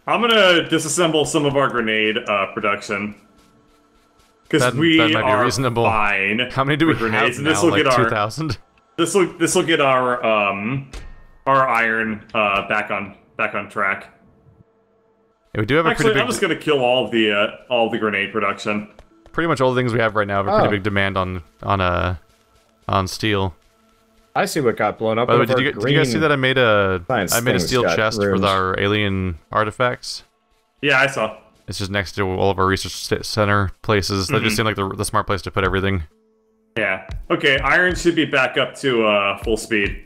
I'm gonna disassemble some of our grenade production. Because we that might be are reasonable. fine. How many do we grenades, have and now? Like 2,000? This will get our iron back on track. Yeah, we do have a Actually, pretty big. I'm just gonna kill all of the grenade production. Pretty much all the things we have right now have a pretty big demand on steel. I see what got blown up. By the way, did you guys see that I made a steel chest ruined. for our alien artifacts? Yeah, I saw. It's just next to all of our research center places. That just seemed like the smart place to put everything. Yeah. Okay, iron should be back up to full speed.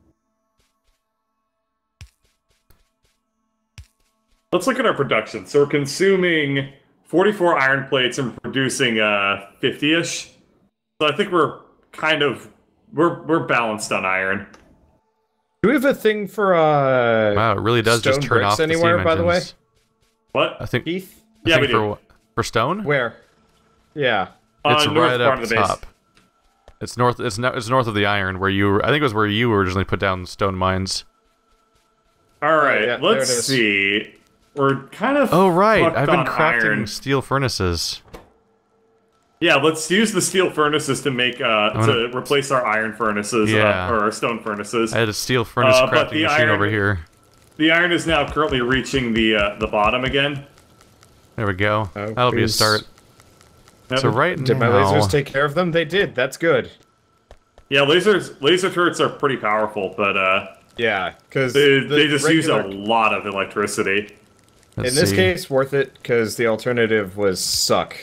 Let's look at our production. So we're consuming 44 iron plates and producing 50-ish. So I think we're kind of we're balanced on iron. Do we have a thing for Wow, it really does just turn off anywhere, the steam by the way? engines. What? I think. Heath? Yeah, we do. For stone? Where? Yeah. It's north right part up of the base. top. It's north. It's north of the iron where you. I think it was where you originally put down stone mines. All right, yeah, let's there it is. see. We're kind of Oh right, fucked I've been on crafting iron. steel furnaces. Yeah, let's use the steel furnaces to make to replace our iron furnaces Yeah. or our stone furnaces. I had a steel furnace but crafting the machine iron- over here. The iron is now currently reaching the bottom again. There we go. Oh, That'll be a please. start. Yep. So right Did my now, lasers take care of them? They did. That's good. Yeah, laser turrets are pretty powerful, but Yeah, because they just use a lot of electricity. let's In this see. case, worth it, because the alternative was suck.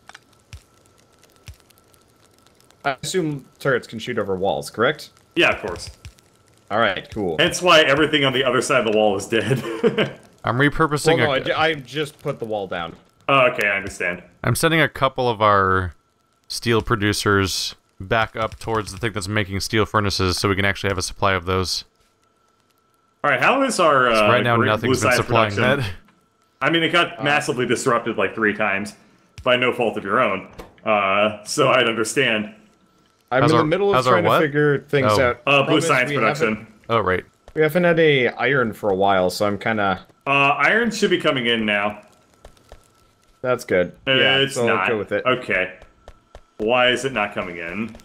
I assume turrets can shoot over walls, correct? Yeah, of course. Alright, cool. Hence why everything on the other side of the wall is dead. I'm repurposing. Well, no, I just put the wall down. Oh, okay, I understand. I'm sending a couple of our steel producers back up towards the thing that's making steel furnaces, so we can actually have a supply of those. All right, how is our Right now, green nothing's blue been side supplying production? that. I mean, it got massively disrupted like 3 times by no fault of your own. So I'd understand. I'm How's in our- the middle of how's our trying to what? figure things Oh. out. Blue Problem is science we production. Oh right. We haven't had a iron for a while, so I'm kind of... Iron should be coming in now. That's good. Yeah, It's so not. I'll go with it. Okay. Why is it not coming in?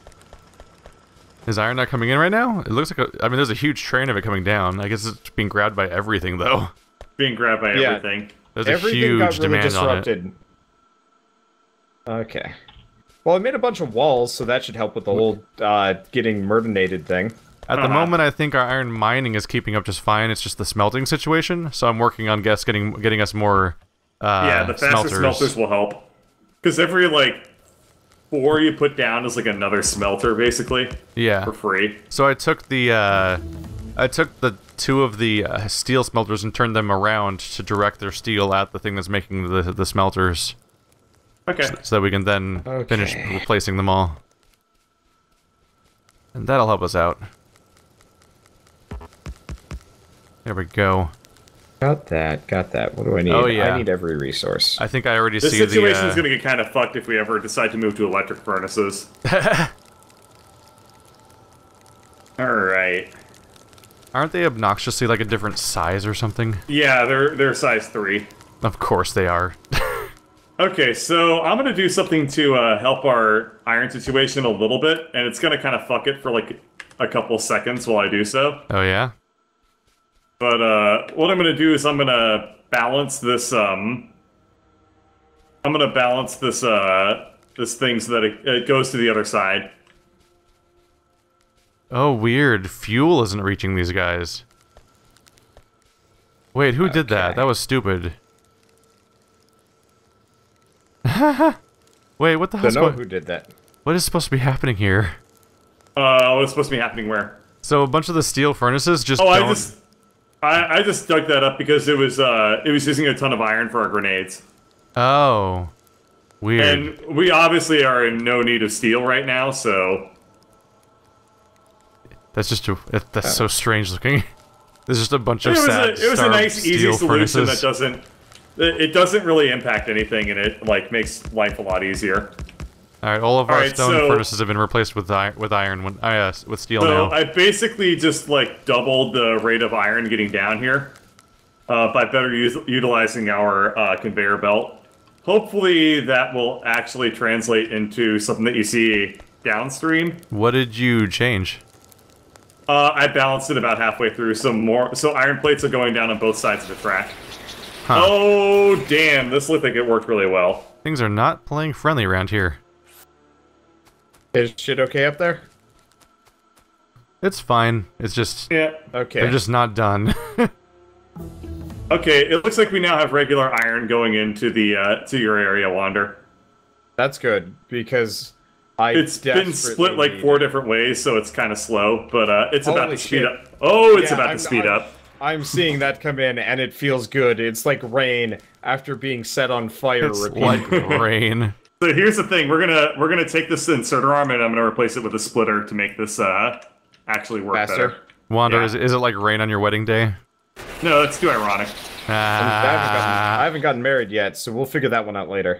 Is iron not coming in right now? It looks like I mean, there's a huge train of it coming down. I guess it's being grabbed by everything, though. Being grabbed by Yeah. everything. There's a Everything huge got really demand disrupted. Okay. Well, I made a bunch of walls, so that should help with the whole getting murdinated thing. on it. At the moment, I think our iron mining is keeping up just fine. It's just the smelting situation. So I'm working on getting us more Yeah, the faster smelters will help. Because every, like, 4 you put down is like another smelter, basically. Yeah. For free. So I took the 2 of the steel smelters and turned them around to direct their steel at the thing that's making the smelters, Okay. so that we can then finish replacing them all. And that'll help us out. There we go. Got that, got that. What do I need? Oh, yeah. I need every resource. I think I already This see situation is the. going to get kind of fucked if we ever decide to move to electric furnaces. Alright. Aren't they obnoxiously like a different size or something? Yeah, they're size 3. Of course they are. Okay, so I'm going to do something to help our iron situation a little bit, and it's going to kind of fuck it for like a couple seconds while I do so. Oh yeah? But what I'm going to do is I'm going to balance this, this thing so that it goes to the other side. Oh weird. Fuel isn't reaching these guys. Wait, who did that? That was stupid. Wait, what the Don't hell's know going? who did that. What is supposed to be happening here? What's supposed to be happening where? So a bunch of the steel furnaces just Oh, don't... I just dug that up because it was using a ton of iron for our grenades. Oh. Weird. And we obviously are in no need of steel right now, so... That's just that's so strange looking. There's just a bunch of It was a starved nice, easy steel solution furnaces. it doesn't really impact anything, and it like makes life a lot easier. All right, all of our Alright, stone so- furnaces have been replaced with iron with steel So now. I basically just like doubled the rate of iron getting down here. by better utilizing our conveyor belt. Hopefully that will actually translate into something that you see downstream. What did you change? I balanced it about halfway through. So iron plates are going down on both sides of the track. Huh. Oh, damn. This looked like it worked really well. Things are not playing friendly around here. Is shit okay up there? It's fine. It's just... Yeah. Okay. They're just not done. Okay, it looks like we now have regular iron going into the to your area, Wander. That's good, because It's been split like 4 different ways, so it's kind of slow, but it's about to speed up. Oh, it's about to speed up. I'm seeing that come in, and it feels good. It's like rain after being set on fire It's repeatedly. like rain. So here's the thing: we're gonna take this inserter arm, and I'm gonna replace it with a splitter to make this actually work Faster. better. Wander, Yeah. is it like rain on your wedding day? No, that's too ironic. I haven't gotten married yet, so we'll figure that one out later.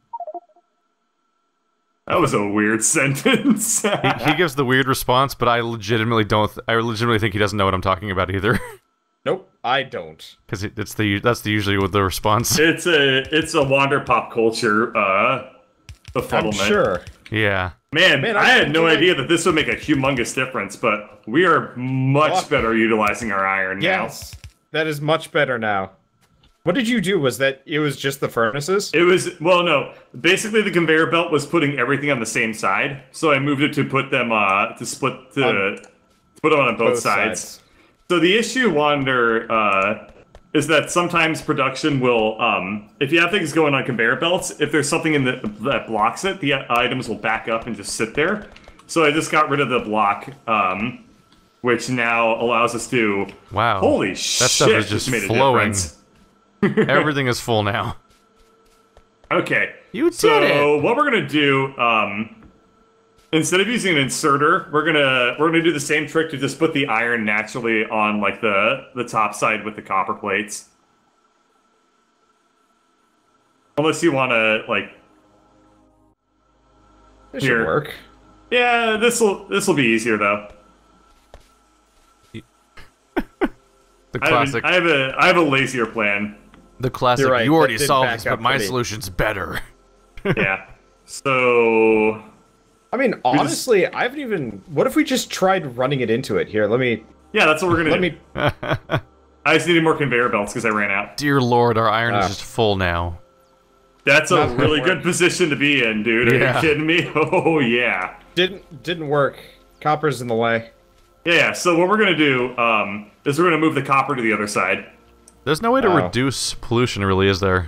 That was a weird sentence. He gives the weird response, but I legitimately don't. I legitimately think he doesn't know what I'm talking about either. Nope, I don't. Because that's usually with the response. It's a Wander pop culture befuddlement. I'm sure. Yeah. Man, I had no like- idea that this would make a humongous difference, but we are much better utilizing our iron Yes, that is much better now. What did you do? Was that it was just the furnaces? now. It was, well, no. Basically, the conveyor belt was putting everything on the same side, so I moved it to put them, to put them on both sides. So the issue, Wander, is that sometimes production will, if you have things going on conveyor belts, if there's something in that blocks it, the items will back up and just sit there. So I just got rid of the block, which now allows us to... Wow. Holy That shit, stuff is this just made a flowing. difference. Everything is full now. Okay. You did So it! what we're gonna do, instead of using an inserter, we're gonna do the same trick to just put the iron naturally on like the top side with the copper plates. Unless you want to like. It Here. should work. Yeah, this'll be easier though. The classic. I have a lazier plan. The classic. You're right, You already that did solved back this, but up my pretty. solution's better. Yeah. So I mean, honestly, I haven't even. What if we just tried running it into it? Here, let me. yeah, that's what we're gonna Let do. me. I just needed more conveyor belts because I ran out. Dear Lord, our iron is Ah. just full now. That's a Not gonna really work. good position to be in, dude. Are Yeah. you kidding me? Oh yeah. Didn't work. Copper's in the way. Yeah, so what we're gonna do is we're gonna move the copper to the other side. There's no way to Oh. reduce pollution, really, is there?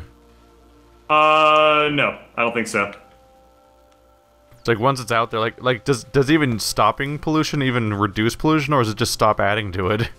No, I don't think so. It's like once it's out there, like does even stopping pollution even reduce pollution, or does it just stop adding to it?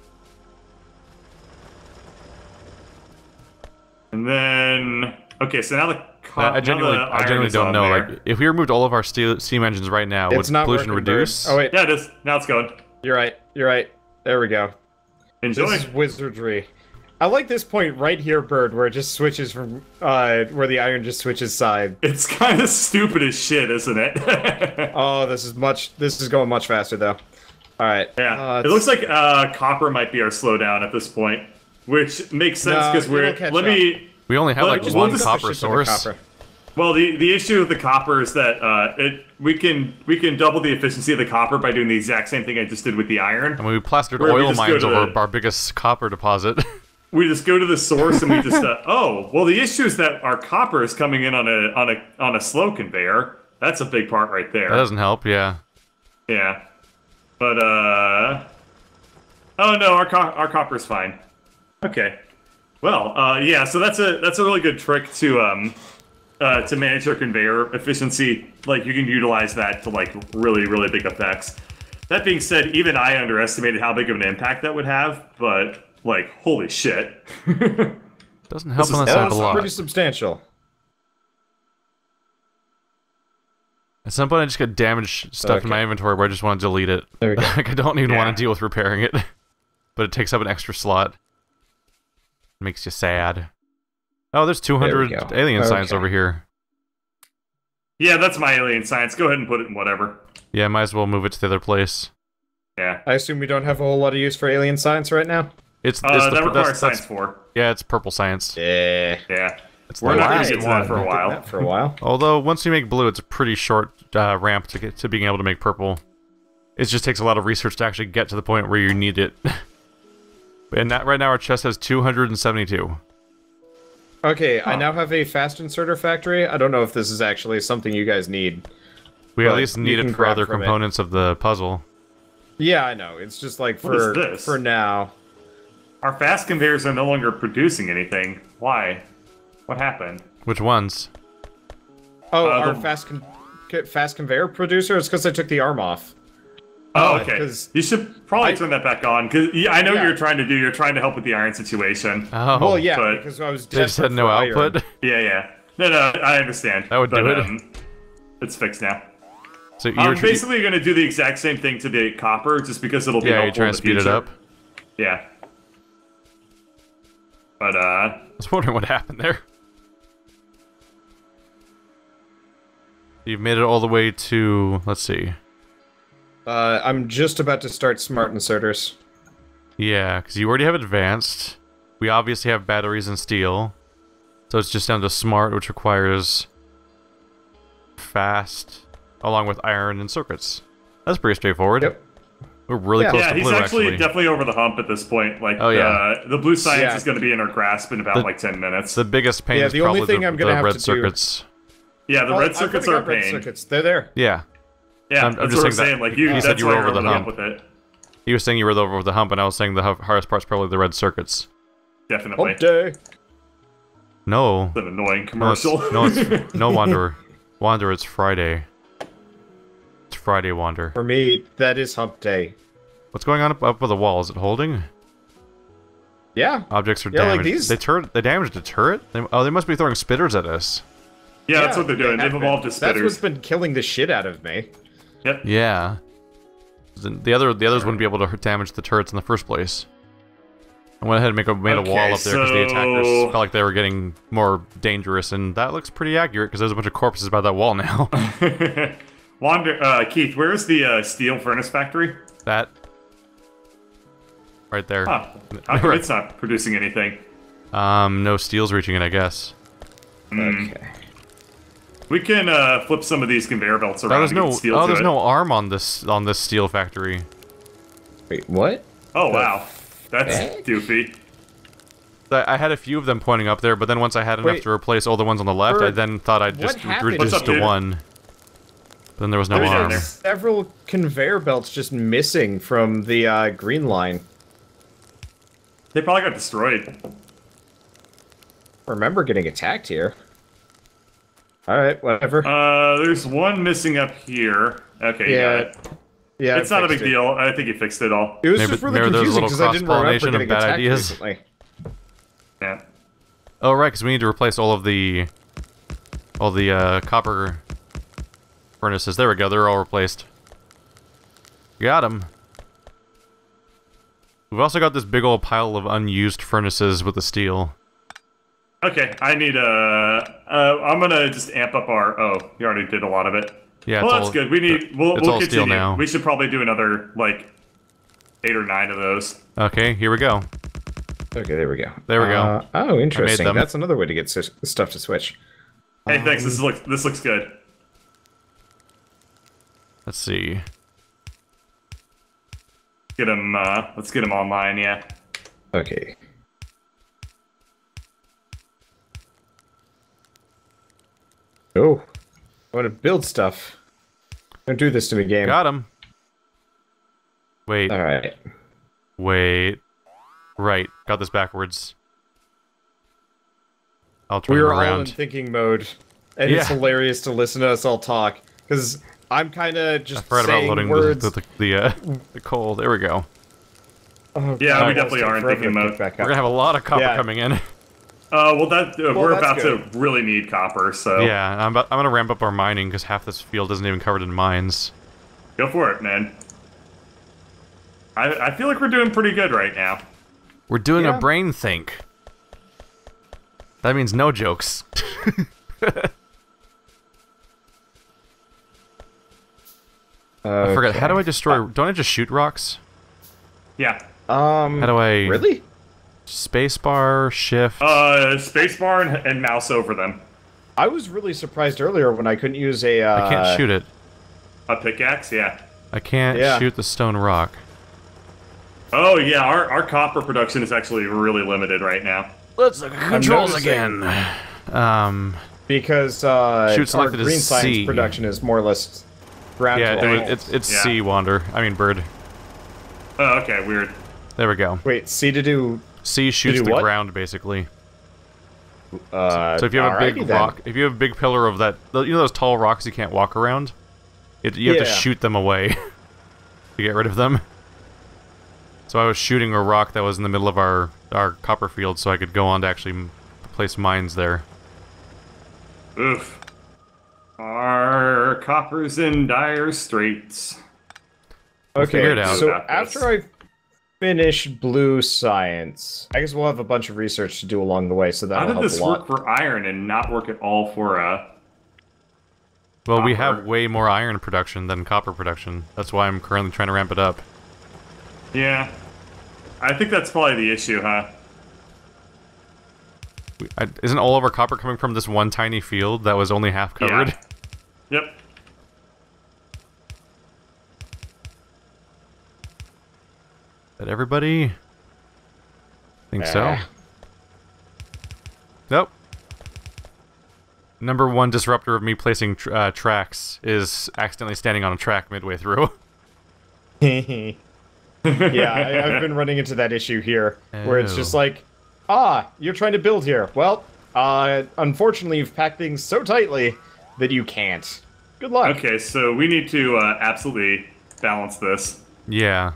And then, okay, so now the I genuinely don't know. Like, if we removed all of our steam engines right now, It's would not pollution working, reduce? Bird. Oh wait, Yeah, it is. Now it's going. you're right. You're right. There we go. Enjoy. This is wizardry. I like this point right here, Bird, where it just switches from where the iron just switches side. It's kind of stupid as shit, isn't it? Oh, this is going much faster though. All right. Yeah, it looks like copper might be our slowdown at this point, which makes sense No, because we're. it'll catch Let me. We only have Well, like just one one copper source. Well, the issue with the copper is that we can double the efficiency of the copper by doing the exact same thing I just did with the iron. I mean, we plastered Where we oil just go mines to over the- our biggest copper deposit. We just go to the source and we just oh well. The issue is that our copper is coming in on a slow conveyor. That's a big part right there. That doesn't help, yeah. Yeah, but oh no, our copper's fine. Okay, well yeah. So that's a really good trick to manage your conveyor efficiency. Like you can utilize that to like really big effects. That being said, even I underestimated how big of an impact that would have, but. Like, holy shit. Doesn't help This on is that side a That's lot. pretty substantial. At some point, I just got damaged stuff in my inventory where I just want to delete it. There we go. Like, I don't even Yeah. want to deal with repairing it. But it takes up an extra slot. Makes you sad. Oh, there's 200 There we go. alien signs Okay. over here. Yeah, that's my alien science. Go ahead and put it in whatever. Yeah, might as well move it to the other place. Yeah. I assume we don't have a whole lot of use for alien science right now. It's that the, requires science 4. Yeah, it's purple science. Yeah. Yeah. It's We're the not going last to get to that one. for a while. That for a while. Although once you make blue, it's a pretty short ramp to get to being able to make purple. It just takes a lot of research to actually get to the point where you need it. And that right now our chest has 272. Okay, I now have a fast inserter factory. I don't know if this is actually something you guys need. We But at least you need can it for grab other from it. components of the puzzle. Yeah, I know. It's just like What is for this? now. Our fast conveyors are no longer producing anything. Why? What happened? Which ones? Oh, Uh, our the- fast conveyor producer? It's because I took the arm off. Oh, okay. 'cause You should probably turn that back on, because I know Yeah. you're trying to help with the iron situation. Oh, Well, yeah, but because I was they just had desperate no for iron. output. Yeah. No, I understand. That would but, do it. It's fixed now. So I'm you're basically going to do the exact same thing to the copper, just because it'll be yeah, you're helpful trying in to the speed it future. up. Yeah. But, I was wondering what happened there. You've made it all the way to, let's see. I'm just about to start smart inserters. Yeah, because you already have advanced. We obviously have batteries and steel. So it's just down to smart, which requires fast, along with iron and circuits. That's pretty straightforward. Yep. We're really Yeah. close yeah, to he's blue, actually, actually. definitely over the hump at this point. Like, Oh, yeah. the blue science Yeah. is going to be in our grasp in about, The- like, 10 minutes. The biggest pain Yeah, is the only probably thing I'm gonna the have red to do- circuits. Yeah, the Oh, red I've circuits already are got a red pain. circuits. They're there. Yeah. Yeah, I'm that's just what I'm saying saying. that Like, you he that's said you why were you're over the really up hump. with it. He was saying you were over the hump, and I was saying the hardest part's probably the red circuits. Definitely. Hump day. No. It's an annoying No, it's, commercial. no, it's, no, Wanderer. Wanderer, it's Friday. It's Friday, Wander. For me, that is hump day. What's going on up with the wall? Is it holding? Yeah. Objects are Yeah, like damaged. these- They damaged a turret? They must be throwing spitters at us. Yeah, that's what they're doing. they They've have evolved been. as That's what's spitters. been killing the shit out of me. Yep. Yeah. The others wouldn't be able to damage the turrets in the first place. I went ahead and made a wall Okay, up there because the attackers so- felt like they were getting more dangerous, and that looks pretty accurate because there's a bunch of corpses by that wall now. Keith, where's the steel furnace factory? That. Right there. Huh. How come it's not producing anything? No steel's reaching it, I guess. Okay. We can flip some of these conveyor belts around. There's and get no. steel Oh, to there's it. no arm on this steel factory. Wait, what? Oh wow, that's heck? doofy. I had a few of them pointing up there, but then once I had enough Wait. to replace all the ones on the left, I Bird, then thought I'd what just happened? reduce What's up, to dude? one. But then there was no There's arm. there. Several conveyor belts just missing from the green line. They probably got destroyed. I remember getting attacked here. Alright, whatever. There's one missing up here. Okay, you got Yeah. it. Yeah, It's not a big deal. I think you fixed it all. It was Maybe- just really maybe there's a confusing little because I didn't remember cross-pollination of getting bad attacked ideas. recently. Yeah. Oh right, because we need to replace all the copper furnaces. There we go. They're all replaced. Got them. We've also got this big old pile of unused furnaces with the steel. Okay, I need I'm gonna just amp up our. Oh, you already did a lot of it. Yeah, Well, it's that's all, good. We need. We'll it's all continue. steel now. We should probably do another like 8 or 9 of those. Okay, here we go. Okay, there we go. There we go. Oh, interesting. them. That's another way to get stuff to switch. Hey, thanks. This looks good. Let's see. Get him. Let's get him online. Yeah. Okay. Oh, I want to build stuff. Don't do this to me, game. Got him. Wait, All right. wait. Right, got this backwards. I'll turn We it were all in around. thinking mode, and it's Yeah. hilarious to listen to us all talk because I'm kind of I just forgot about saying loading words. the coal. There we go. Oh, Yeah, God, we it's definitely taking are in forever thinking to mode. pick back We're up. gonna have a lot of copper Yeah. coming in. We're that's about good. to really need copper. So Yeah, I'm gonna ramp up our mining because half this field isn't even covered in mines. go for it, man. I feel like we're doing pretty good right now. We're doing Yeah. a brain think. That means no jokes. I forgot. How do I destroy? Don't I just shoot rocks? Yeah. How do I? Really? Spacebar, shift. Spacebar and mouse over them. I was really surprised earlier when I couldn't use a. I can't shoot it. A pickaxe, yeah. I can't shoot the stone rock. Oh yeah, our copper production is actually really limited right now. Let's look at controls again. Because shoot our selected green as science C. production is more or less ground Yeah, level. it's C, Wander. I mean, bird. Oh, okay, weird. There we go. Wait, C to do. C shoots do the what? ground, basically. So if you have a big then. rock, if you have a big pillar of that, you know those tall rocks you can't walk around? You have to shoot them away to get rid of them. So I was shooting a rock that was in the middle of our copper field so I could go on to actually place mines there. Oof. Our copper's in dire straits. Figure it Okay, out. so About this. after I finish blue science, I guess we'll have a bunch of research to do along the way, so How that'll did help this a lot. work for iron and not work at all for Well, we Copper. have way more iron production than copper production. That's why I'm currently trying to ramp it up. Yeah. I think that's probably the issue, huh? Isn't all of our copper coming from this one tiny field that was only half covered? Yeah. Yep. That everybody? Think so? Ah. Nope. Number one disruptor of me placing tracks is accidentally standing on a track midway through. Yeah, I've been running into that issue here, where it's just Oh. like, you're trying to build here. Well, unfortunately, you've packed things so tightly that you can't. Good luck. Okay, so we need to absolutely balance this. Yeah.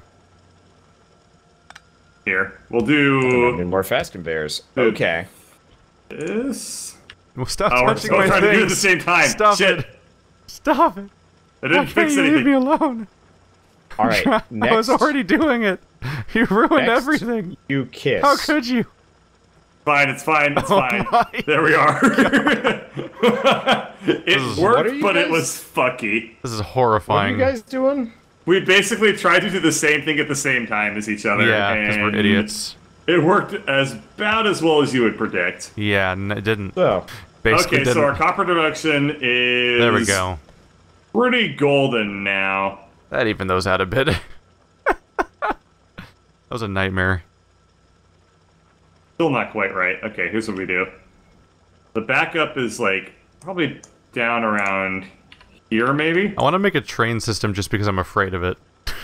Here. We'll do And more fast conveyors. Okay. this. Well, stop Oh, we're touching still my trying to do it at the things. same time. Stop Shit. it. Stop it. I Why didn't can't fix you leave me anything. alone? All right. I Next, was already doing it. You ruined Next. everything. you kiss. How could you? Fine, it's fine, it's Oh fine. my There we are. It is- What worked, are you but it guys- was fucky. This is What are horrifying. you guys doing? We basically tried to do the same thing at the same time as each other. Yeah, because we're and idiots. It worked about as well as you would predict. Yeah, it didn't. So, Basically Okay, didn't. so our copper production is There we go. pretty golden now. That even those out a bit. That was a nightmare. Still not quite right. Okay, here's what we do. The backup is like probably down around here, maybe. I want to make a train system just because I'm afraid of it.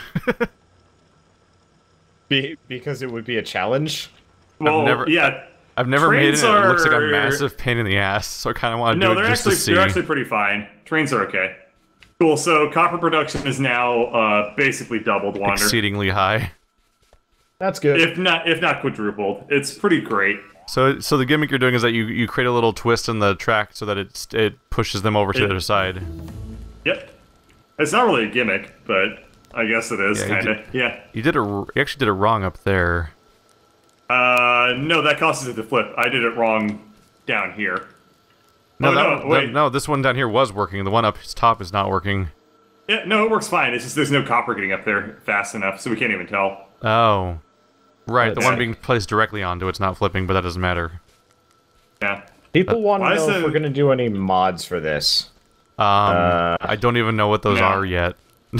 because it would be a challenge. Well, never- yeah. I've never made it. Trains And it looks like a are- massive pain in the ass, so I kind of want to No, do it they're just to see. actually pretty fine. Trains are okay. Cool. So copper production is now basically doubled. Wander, Exceedingly high. That's good. if not quadrupled. It's pretty great. So the gimmick you're doing is that you create a little twist in the track so that it pushes them over to the other side. Yep. It's not really a gimmick, but I guess it is Yeah, you kind of. Yeah. You actually did it wrong up there. No, that causes it to flip. I did it wrong down here. No, Oh, wait. no, this one down here was working. The one up top is not working. Yeah, no, it works fine. It's just there's no copper getting up there fast enough, so we can't even tell. Oh, right. The That's one it. being placed directly onto it's not flipping, but that doesn't matter. Yeah. People want why to is know if it- we're going to do any mods for this. I don't even know what those no. are yet.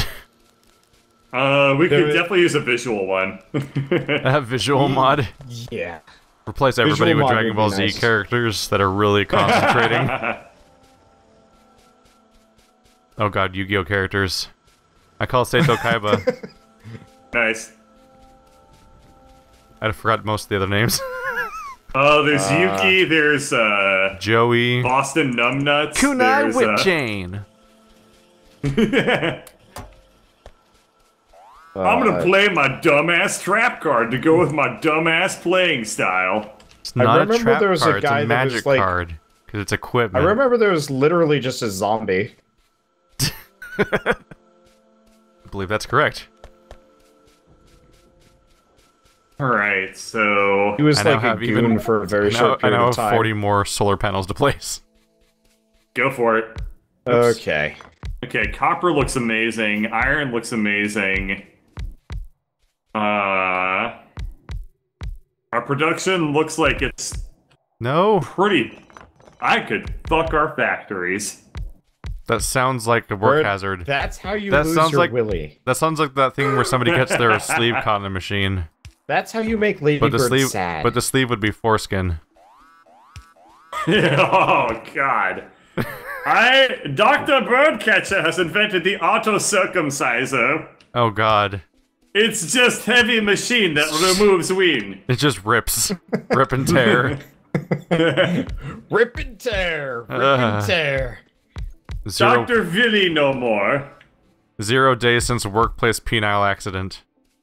We There could is- definitely use a visual one. A visual mod. Yeah. Replace everybody Visual with mod Dragon would be Ball Z nice. characters that are really concentrating. Oh god, Yu-Gi-Oh characters. I call Seito Kaiba. Nice. I forgot most of the other names. There's Yuki, there's Joey. Boston Numbnuts. Kunai there's, Whip Chain. I'm gonna play my dumbass trap card to go with my dumbass playing style. It's not a remember trap there was a card, it's guy a that was magic like- card. Because it's I equipment. remember there was literally just a zombie. I believe that's correct. Alright, so... He was I now like a have goon even- for a very I short period now of have time. 40 more solar panels to place. Go for it. Okay. Okay, copper looks amazing. Iron looks amazing. Are Our production looks like it's No. pretty... I could fuck our factories. That sounds like a work Bird, hazard. That's how you That lose sounds your like- willy. That sounds like that thing where somebody gets their sleeve caught in a machine. That's how you make Lady But the Bird sleeve, sad. but the sleeve would be foreskin. Oh, God. Dr. Birdcatcher has invented the auto-circumciser. Oh God. It's just heavy machine that removes ween. It just rips, rip and tear. Rip and tear! Rip and tear! Dr. Villy no more. 0 days since workplace penile accident.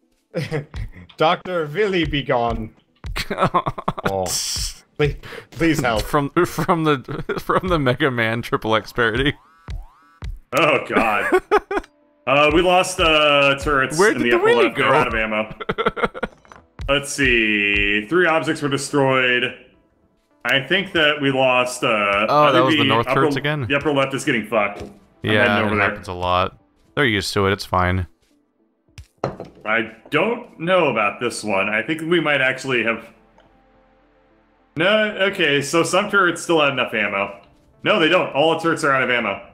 Dr. Villy be gone. Oh. Please help. From the Mega Man Triple X parody. Oh, God. We lost turrets Where in did the the upper wheelie left. They're go? out of ammo. Let's see. 3 objects were destroyed. I think that we lost. Oh, that was the north turrets again? The upper left is getting fucked. I'm Yeah, heading it over there. happens a lot. They're used to it. It's fine. I don't know about this one. I think we might actually have... No, okay, so some turrets still have enough ammo. No, they don't. All the turrets are out of ammo.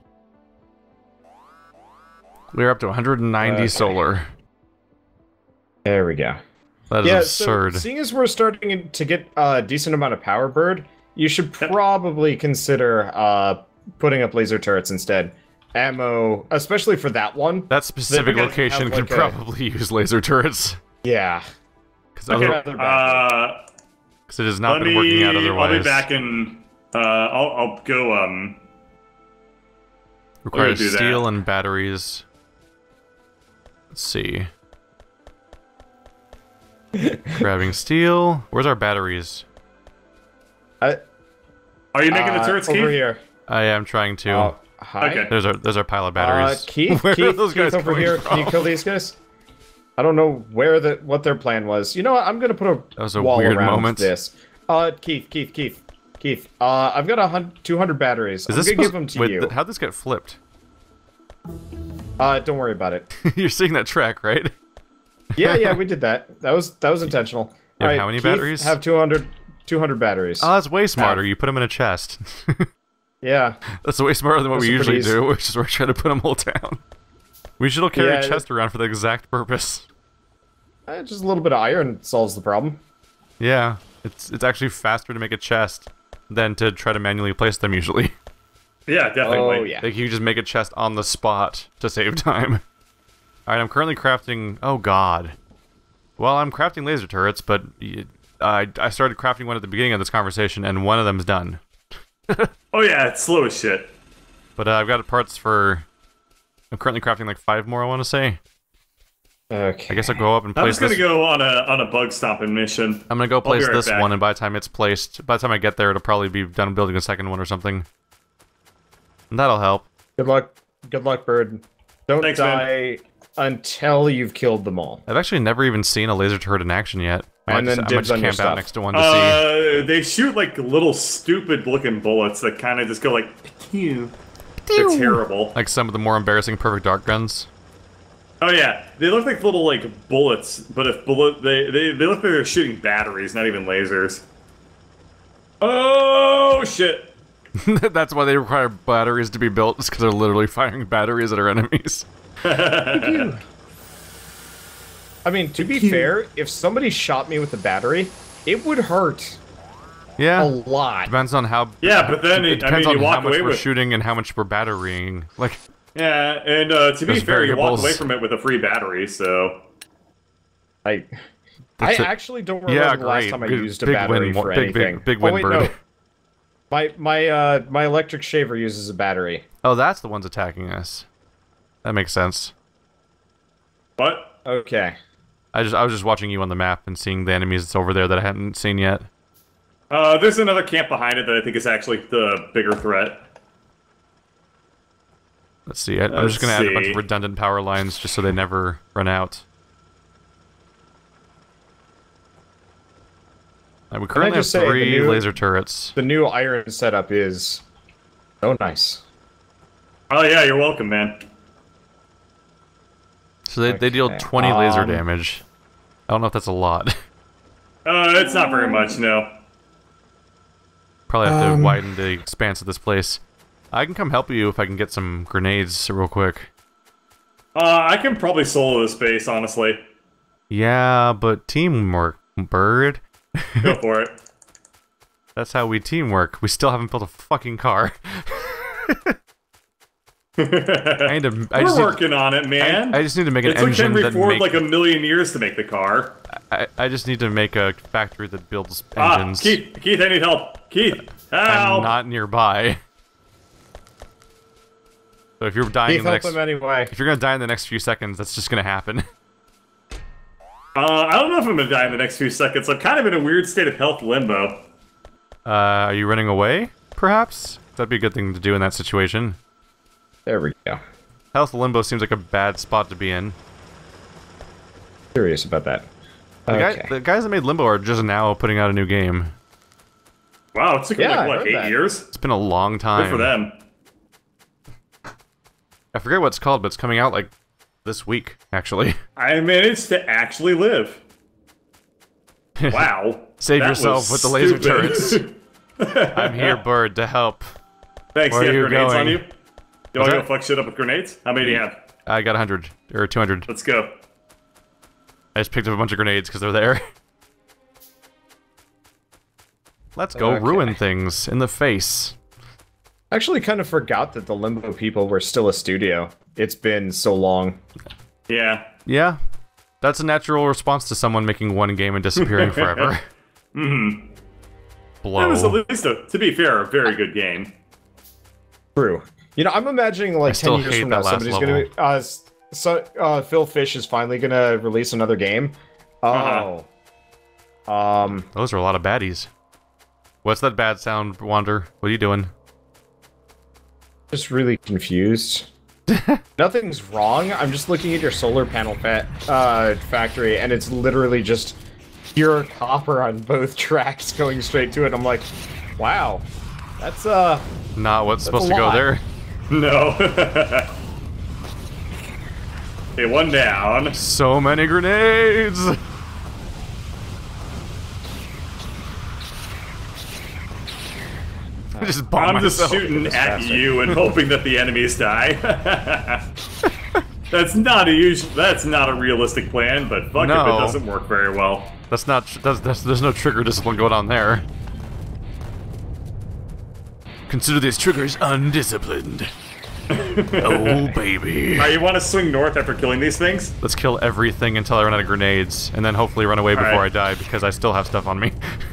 We're up to 190 Okay. solar. There we go. That is absurd. So seeing as we're starting to get a decent amount of power, Bird, you should probably consider putting up laser turrets instead. Ammo, especially for that one. That specific They're gonna location have, could like, probably use laser turrets. Yeah. Because it has not been working out otherwise. I'll be back in... I'll go, Requires do that. steel and batteries. Let's see. Grabbing steel. Where's our batteries? Are you making the turrets, Keith? over here. I am trying to. Hi. Okay. There's our pile of batteries. Keith, Where are Keith, those guys Keith over coming here. from? Can you kill these guys? I don't know what their plan was. You know what? I'm gonna put a That was a wall weird around moment. this. Keith. I've got 200 batteries. Is I'm this gonna give supposed- them to wait, you. how'd this get flipped? Don't worry about it. You're seeing that track, right? Yeah, we did that. That was intentional. You have Alright, how many Keith, batteries? Have 200 batteries. Oh, that's way smarter. You put them in a chest. Yeah. That's way smarter than what we Those are usually pretty do, which is we're trying to put them all down. We should all carry Yeah, a chest around for the exact purpose. Just a little bit of iron solves the problem. Yeah, it's actually faster to make a chest than to try to manually place them usually. Yeah, definitely. Oh yeah. Like you just make a chest on the spot to save time. Alright, I'm currently crafting... Oh god. Well, I'm crafting laser turrets, but I started crafting one at the beginning of this conversation, and one of them's done. Oh yeah, it's slow as shit. But I've got parts for... I'm currently crafting like 5 more, I want to say. Okay. I guess I'll go up and I'm place just gonna this... go on a bug stomping mission. I'm gonna go I'll be place right this back. one, and by the time it's placed... By the time I get there, it'll probably be done building a second one or something. And that'll help. Good luck, Bird. Don't Thanks, man. die until you've killed them all. I've actually never even seen a laser turret in action yet. I And might then just dibs on your camp out stuff. next to one to see. They shoot like little stupid looking bullets that kind of just go like, pew. They're terrible. Like some of the more embarrassing perfect dark guns. Oh yeah, they look like little like bullets, but if they look like they're shooting batteries, not even lasers. Oh shit! That's why they require batteries to be built, is because they're literally firing batteries at our enemies. I mean, to be fair, if somebody shot me with a battery, it would hurt a Yeah. lot. Depends on how... Yeah, but then it I depends mean, you on how walk much away we're with shooting and how much we're batterying. Like, yeah, and to be There's fair, you walk variables. away from it with a free battery, so I That's it. actually don't remember yeah, the last great. time I Good- used a big battery win, for big, anything. Big Oh, win, wait, bird. no. My electric shaver uses a battery. Oh, that's the ones attacking us. That makes sense. what? Okay. I was just watching you on the map and seeing the enemies that's over there that I hadn't seen yet. There's another camp behind it that I think is actually the bigger threat. Let's see. I'm just gonna Let's add a bunch see. of redundant power lines just so they never run out. We currently have just say, the 3 new- laser turrets. The new iron setup is so nice. Oh yeah, you're welcome, man. So they deal Okay, 20 laser damage. I don't know if that's a lot. It's not very much, no. Probably have to widen the expanse of this place. I can come help you if I can get some grenades real quick. I can probably solo this base, honestly. Yeah, but teamwork, bird. Go for it. That's how we teamwork. We still haven't built a fucking car. We're working on it, man. I just need to make an it's engine like that Henry Ford like a million years to make the car. I just need to make a factory that builds engines. Keith, I need help. Keith, help! I'm not nearby. So if you're dying in the next, anyway. if you're gonna die in the next few seconds, that's just gonna happen. I don't know if I'm gonna die in the next few seconds. I'm kind of in a weird state of health limbo. Are you running away? Perhaps that'd be a good thing to do in that situation. There we go. Health limbo seems like a bad spot to be in. Curious about that. The guys that made Limbo are just now putting out a new game. Wow, it took like, what, 8 years? It's been a long time. Good for them. I forget what it's called, but it's coming out, like, this week, actually. I managed to actually live. Wow. Save yourself with the laser turrets. I'm here, bird, to help. Thanks, Where you are have you grenades going? on you? You want to go fuck shit up with grenades? How many do you have? I got 100, or 200. Let's go. I just picked up a bunch of grenades because they're there. Let's go ruin things in the face. I actually kind of forgot that the Limbo people were still a studio. It's been so long. Yeah. Yeah. That's a natural response to someone making one game and disappearing forever. Mm-hmm. Blow. That was at least, to be fair, a very good game. True. You know, I'm imagining like 10 years from now, somebody's gonna Phil Fish is finally gonna release another game. Oh. Those are a lot of baddies. What's that bad sound, Wander? What are you doing? Just really confused. Nothing's wrong. I'm just looking at your solar panel factory, and it's literally just pure copper on both tracks going straight to it. I'm like, wow, that's not what's supposed to go there. No. Okay, one down. So many grenades. I'm just shooting at you and hoping that the enemies die. That's not a realistic plan, but fuck if it doesn't work very well. That's not. There's no trigger discipline going on there. Consider these triggers undisciplined. Oh baby. Alright, you want to swing north after killing these things? Let's kill everything until I run out of grenades, and then hopefully run away before I die because I still have stuff on me.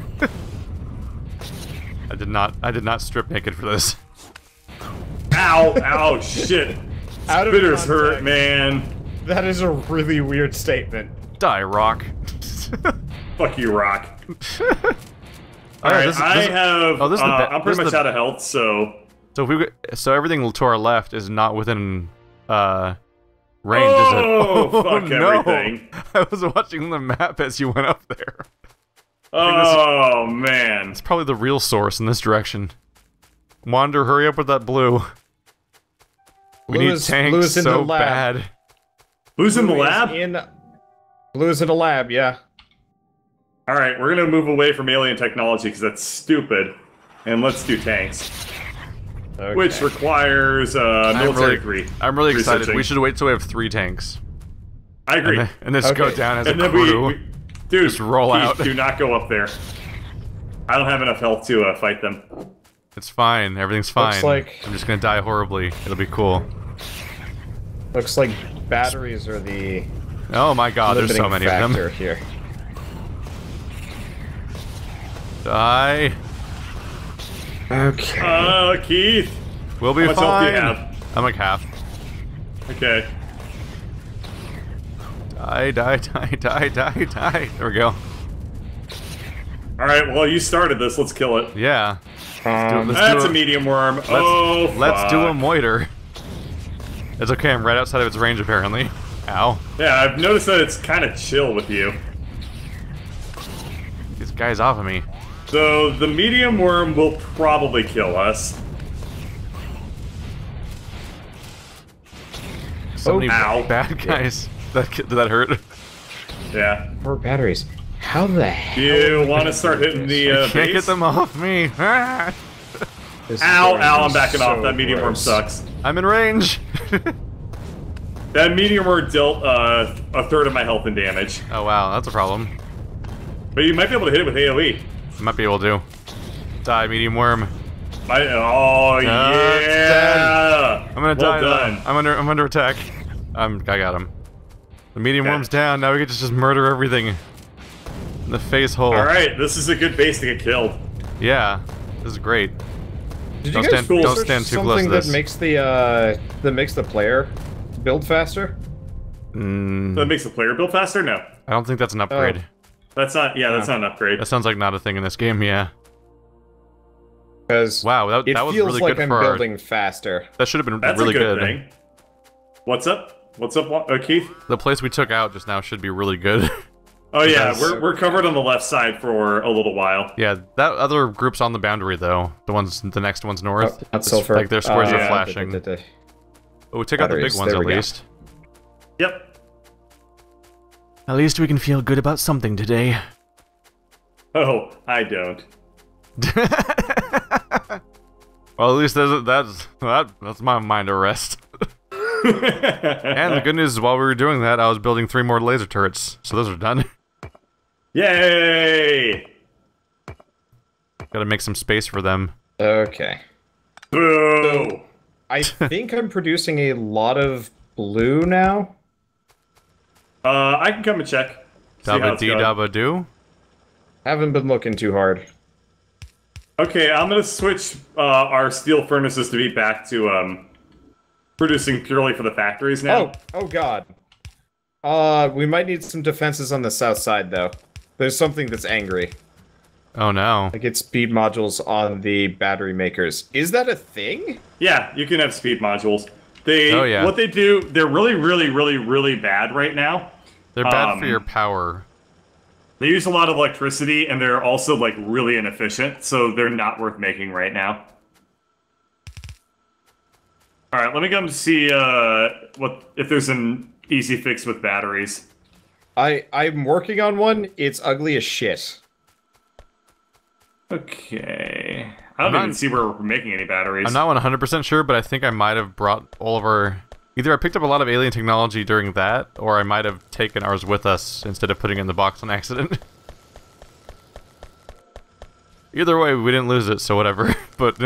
I did not strip naked for this. Ow! Ow! Shit! Spitters hurt, man. That is a really weird statement. Die, Rock. Fuck you, Rock. Alright, I'm pretty much out of health, so... So everything to our left is not within range, is it? Oh, fuck everything. I was watching the map as you went up there. Oh, man. It's probably the real source in this direction. Wander, hurry up with that blue. We need tanks so bad. Blue's in the lab? Blue's in the lab, yeah. Alright, we're gonna move away from alien technology because that's stupid. And let's do tanks. Okay. Which requires military I'm really excited. We should wait till we have 3 tanks. I agree. And then just go down as a crew. Dude, just roll out. Do not go up there. I don't have enough health to fight them. It's fine. Everything's fine. I'm just gonna die horribly. It'll be cool. Looks like batteries are the... Oh my god, there's so many of them. Here. Die. Okay. Keith. We'll be fine. How much health do you have? I'm like half. Okay. Die. There we go. Alright, well, you started this. Let's kill it. Yeah. That's a medium worm. Let's do a moiter. It's okay, I'm right outside of its range, apparently. Ow. Yeah, I've noticed that it's kind of chill with you. These guys off of me. So, the medium worm will probably kill us. So many bad guys. Did that hurt? Yeah. More batteries. How the hell? You want to start hitting the Can't base? get them off me. Ow, I'm backing off. That medium worm sucks. I'm in range. That medium worm dealt a third of my health and damage. Oh wow, that's a problem. But you might be able to hit it with AoE. Might be able to. Die, medium worm. Oh yeah! I'm gonna die. Done. I'm under attack. I got him. The medium worm's down. Now we get to just murder everything. In the face hole. All right, this is a good base to get killed. Yeah, this is great. Did Don't you guys don't stand too close to something this. that makes the player build faster? That makes the player build faster? No. I don't think that's an upgrade. That's not. Yeah, that's not an upgrade. That sounds like not a thing in this game. Yeah. Because Wow, that was feels really like good I'm for our. building faster. That should have been That's really a good thing. What's up? What's up, Keith? The place we took out just now should be really good. Oh yeah, Because- we're covered on the left side for a little while. Yeah, that other group's on the boundary though. The next one's north. Not It's sulfur. like their squares are yeah. flashing. Oh, we took out the big Batteries, ones there at we go. least. Yep. At least we can feel good about something today. Oh, I don't. Well, at least that's my mind at rest. And the good news is, while we were doing that, I was building 3 more laser turrets, so those are done. Yay! Gotta make some space for them. Okay. Boo! I think I'm producing a lot of blue now. I can come and check. See how Dabba it's dee going. dabba do. Haven't been looking too hard. Okay, I'm gonna switch our steel furnaces to be back to producing purely for the factories now. Oh god. We might need some defenses on the south side though. There's something that's angry. Oh no. Like it's speed modules on the battery makers. Is that a thing? Yeah, you can have speed modules. Oh, yeah. What they do, they're really, really, really, really bad right now. They're bad for your power. They use a lot of electricity, and they're also like really inefficient, so they're not worth making right now. All right, let me go and see what if there's an easy fix with batteries. I'm working on one. It's ugly as shit. Okay, I don't I'm even not- see where we're making any batteries. I'm not 100% sure, but I think I might have brought all of our... Either I picked up a lot of alien technology during that, or I might have taken ours with us instead of putting it in the box on accident. Either way, we didn't lose it, so whatever. But...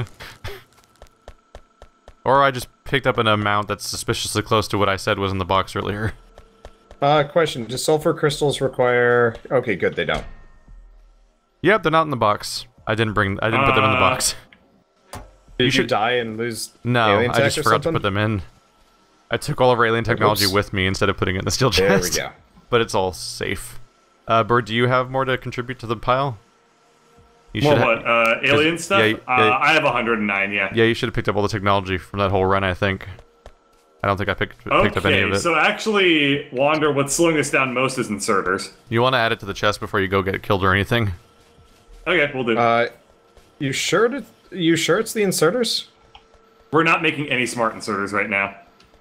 or I just picked up an amount that's suspiciously close to what I said was in the box earlier. Question: do sulfur crystals require? Okay, good. They don't. Yep, they're not in the box. I didn't put them in the box. Did you should- die and lose? No, alien I tech just or forgot to something? put them in. I took all of our alien technology Oops. with me instead of putting it in the steel There we chest. go. But it's all safe. Bird, do you have more to contribute to the pile? You Well, should what, alien stuff? yeah, yeah. I have 109, yeah. Yeah, you should have picked up all the technology from that whole run, I think. I don't think I picked up any of Okay, it. so actually, Wander, what's slowing us down most is inserters. You want to add it to the chest before you go get killed or anything? Okay, we'll do. You sure it's the inserters? We're not making any smart inserters right now.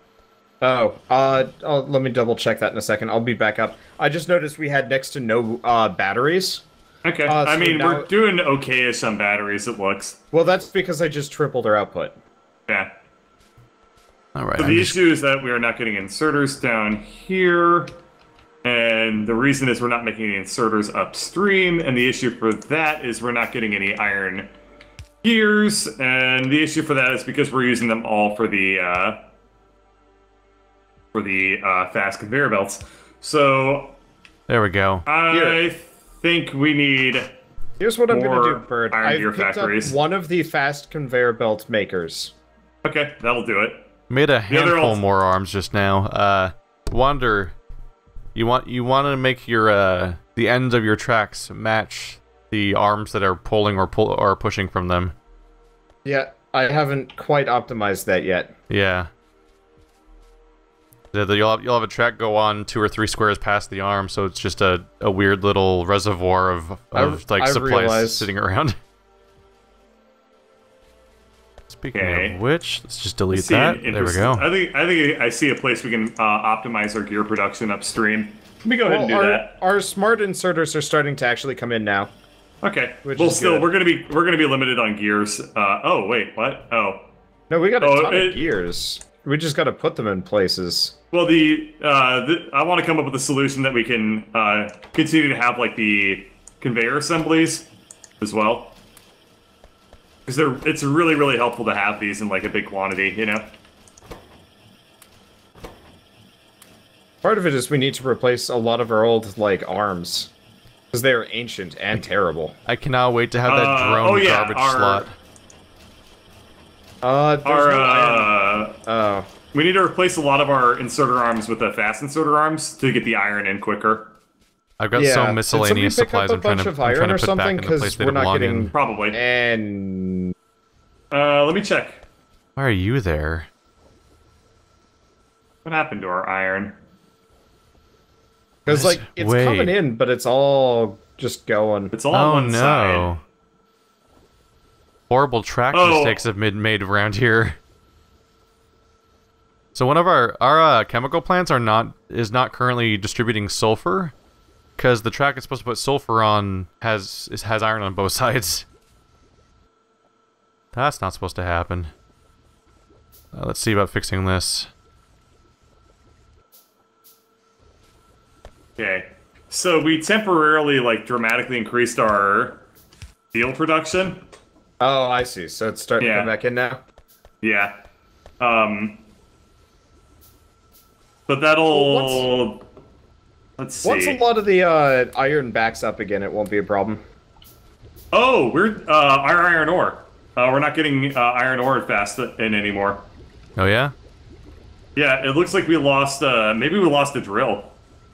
Let me double check that in a second. I'll be back up. I just noticed we had next to no batteries. Okay, so I mean, now- we're doing okay-ish on batteries, it looks. Well, that's because I just tripled our output. Yeah. Alright, So the issue is that we are not getting inserters down here, and the reason is we're not making any inserters upstream, and the issue for that is we're not getting any iron gears, and the issue for that is because we're using them all for the fast conveyor belts. So there we go. I think we need... Here's what I'm gonna More do, Bird. iron I've gear picked factories. up one of the fast conveyor belt makers. Okay, that'll do it. Made a other handful alt- more arms just now. Wander, you want to make your the ends of your tracks match the arms that are pulling or pushing from them. Yeah, I haven't quite optimized that yet. Yeah. You'll have a track go on 2 or 3 squares past the arm, so it's just a weird little reservoir of like I've supplies realized- sitting around. Speaking Okay. of which, let's just delete See that. an There we interest- go. I think I see a place we can optimize our gear production upstream. Let me go ahead and do that. Our smart inserters are starting to actually come in now. Okay. Which Well, is still, good. we're gonna be limited on gears. Oh wait, what? Oh. No, we got a ton of gears. We just got to put them in places. Well, I want to come up with a solution that we can continue to have like the conveyor assemblies as well, because it's really really helpful to have these in like a big quantity, you know. Part of it is we need to replace a lot of our old like arms because they are ancient and terrible. I cannot wait to have that drone garbage slot. We need to replace a lot of our inserter arms with the fast inserter arms to get the iron in quicker. I've got some miscellaneous supplies I'm trying to put back in the place they belong in. Probably. And let me check. Why are you there? What happened to our iron? Because like it's coming in, but it's all just going. It's all on one side. Horrible track mistakes have been made around here. So one of our chemical plants is not currently distributing sulfur, because the track it's supposed to put sulfur on has iron on both sides. That's not supposed to happen. Let's see about fixing this. Okay, so we temporarily like dramatically increased our steel production. Oh, I see. So it's starting to come back in now. Yeah. But that'll... Let's see. Once a lot of the iron backs up again, it won't be a problem. Oh, we're our iron ore. We're not getting iron ore fast in anymore. Oh yeah? Yeah, it looks like we lost. Maybe we lost a drill.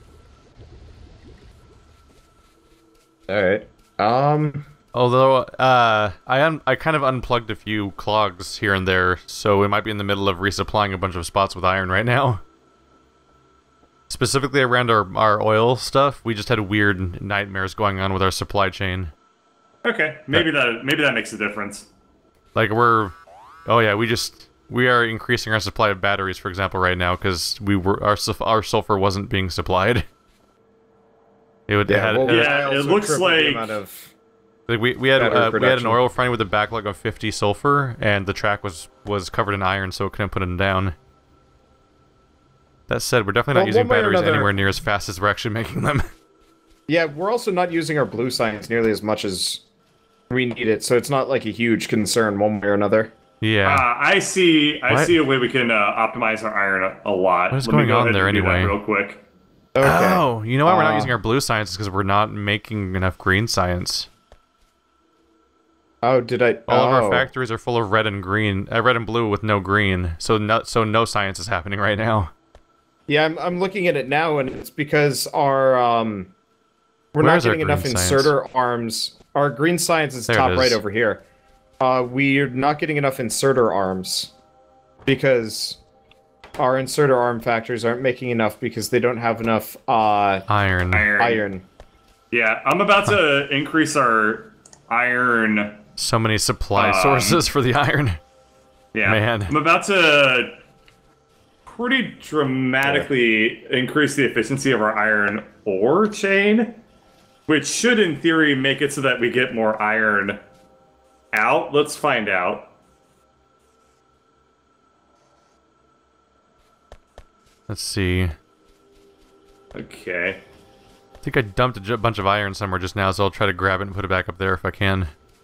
All right. Although I kind of unplugged a few clogs here and there, so we might be in the middle of resupplying a bunch of spots with iron right now. Specifically around our oil stuff, we just had weird nightmares going on with our supply chain. Okay, maybe that makes a difference. Like we are increasing our supply of batteries, for example, right now because our sulfur wasn't being supplied. It looks like we had an oil refinery with a backlog of 50 sulfur, and the track was covered in iron, so it couldn't put it down. That said, we're definitely not using batteries anywhere near as fast as we're actually making them. Yeah, we're also not using our blue science nearly as much as we need it, so it's not like a huge concern one way or another. Yeah. I see a way we can optimize our iron a lot. What's going on there anyway? Real quick. Okay. Oh, you know why we're not using our blue science? Is because we're not making enough green science. Oh, did I? All of our factories are full of red and green, red and blue with no green. So no science is happening right now. Yeah, I'm looking at it now, and it's because our we're not getting enough inserter arms. Our green science is top right over here. We're not getting enough inserter arms because our inserter arm factories aren't making enough because they don't have enough iron. Yeah, I'm about to increase our iron. So many supply sources for the iron. Yeah, man. I'm about to pretty dramatically increase the efficiency of our iron ore chain, which should, in theory, make it so that we get more iron out. Let's find out. Let's see. Okay. I think I dumped a bunch of iron somewhere just now, so I'll try to grab it and put it back up there if I can.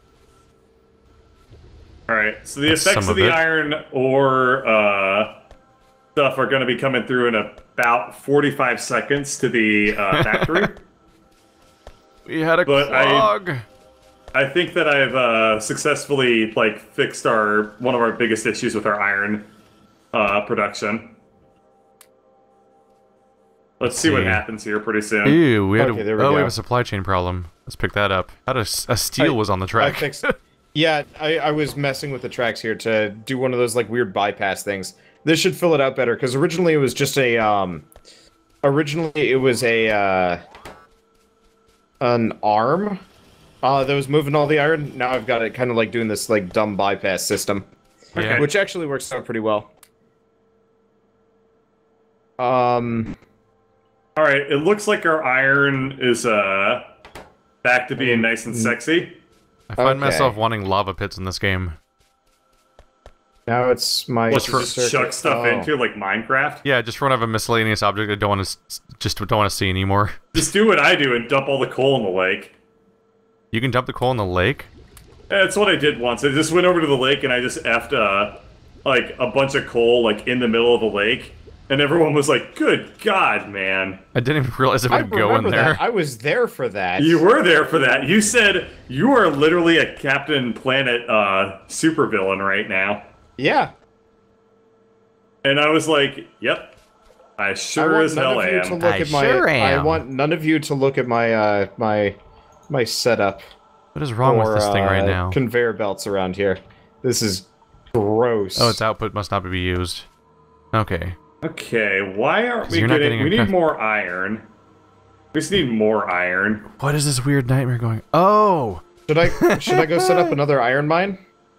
Alright, so the effects of the iron ore stuff are going to be coming through in about 45 seconds to the factory. We had a clog. I think that I've successfully fixed one of our biggest issues with our iron production. Let's see what happens here pretty soon. Ew, we have a supply chain problem. Let's pick that up. A steel was on the track. I fixed it. Yeah, I was messing with the tracks here to do one of those weird bypass things. This should fill it out better because originally it was just a an arm that was moving all the iron. Now I've got it kind of doing this dumb bypass system, which actually works out pretty well. All right, it looks like our iron is back to being nice and sexy. I find myself wanting lava pits in this game. Now it's my Let's just chuck stuff into like Minecraft. Yeah, just run out of a miscellaneous object I don't want to see anymore. Just do what I do and dump all the coal in the lake. You can dump the coal in the lake? That's what I did once. I just went over to the lake and I just effed like a bunch of coal like in the middle of the lake, and everyone was like, "Good God, man!" I didn't even realize it would go in there. That. I was there for that. You were there for that. You said you are literally a Captain Planet supervillain right now. Yeah. And I was like, "Yep, I sure as hell am." I want none of you to look at my my setup. What is wrong with this thing right now? Conveyor belts around here. This is gross. Oh, its output must not be used. Okay. Okay, why aren't we getting... We need more iron. We just need more iron. What is this weird nightmare going... Oh! Should I go set up another iron mine?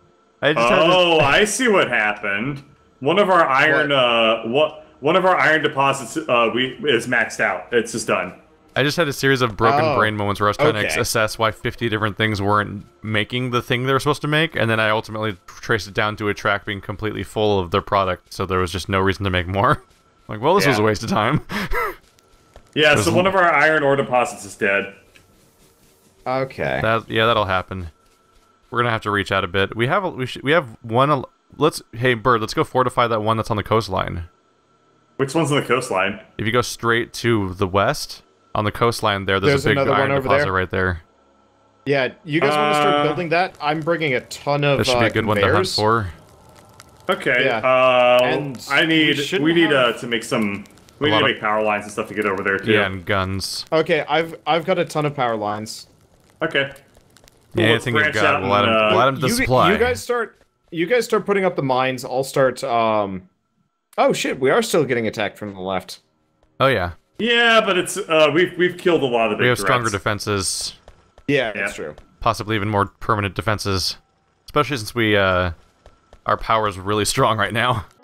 I see what happened. One of our iron one of our iron deposits is maxed out. It's just done. I just had a series of broken brain moments where I was trying to assess why 50 different things weren't making the thing they were supposed to make, and then I ultimately traced it down to a track being completely full of their product, so there was just no reason to make more. Like, well, this was a waste of time. Yeah, so one of our iron ore deposits is dead. Okay. That'll happen. We're gonna have to reach out a bit. We have one. Hey Bird, let's go fortify that one that's on the coastline. Which one's on the coastline? If you go straight to the west. On the coastline there's a big iron deposit right there. Yeah, you guys want to start building that? I'm bringing a ton of That should be a good one to hunt for. Okay, yeah. we need to make some... We need to make power lines and stuff to get over there, too. Yeah, and guns. Okay, I've got a ton of power lines. Okay. Yeah, anything you've got, we'll let them supply. You guys start putting up the mines, I'll start, Oh shit, we are still getting attacked from the left. Oh yeah. Yeah, but it's we've killed a lot of the big We have threats. stronger defenses. Yeah, that's true. Possibly even more permanent defenses. Especially since we our power is really strong right now.